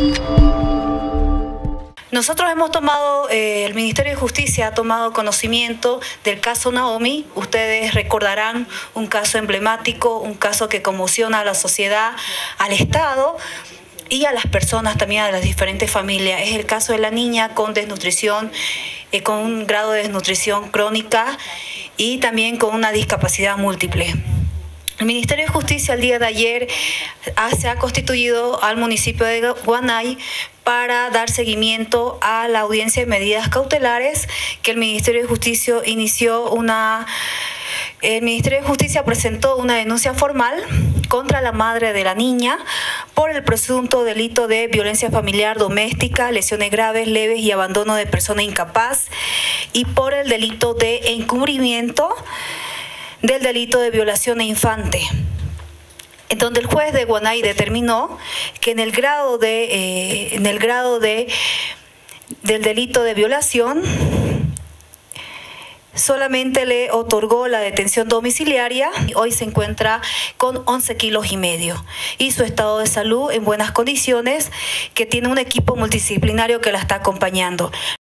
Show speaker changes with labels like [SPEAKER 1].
[SPEAKER 1] Nosotros hemos tomado, el Ministerio de Justicia ha tomado conocimiento del caso Naomi. Ustedes recordarán un caso emblemático, un caso que conmociona a la sociedad, al Estado y a las personas también, a las diferentes familias. Es el caso de la niña con desnutrición, con un grado de desnutrición crónica y también con una discapacidad múltiple. El Ministerio de Justicia el día de ayer se ha constituido al municipio de Guanay para dar seguimiento a la audiencia de medidas cautelares que el Ministerio de Justicia El Ministerio de Justicia presentó una denuncia formal contra la madre de la niña por el presunto delito de violencia familiar doméstica, lesiones graves, leves y abandono de persona incapaz, y por el delito de encubrimiento del delito de violación a infante, en donde el juez de Guanay determinó que en el grado del delito de violación solamente le otorgó la detención domiciliaria. Hoy se encuentra con 11,5 kilos y su estado de salud en buenas condiciones, que tiene un equipo multidisciplinario que la está acompañando.